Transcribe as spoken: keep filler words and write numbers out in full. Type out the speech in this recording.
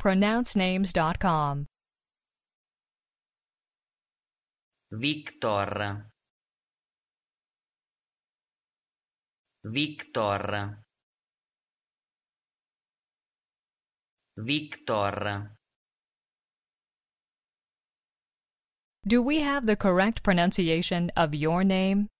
pronounce names dot com. Victor. Victor. Victor. Do we have the correct pronunciation of your name?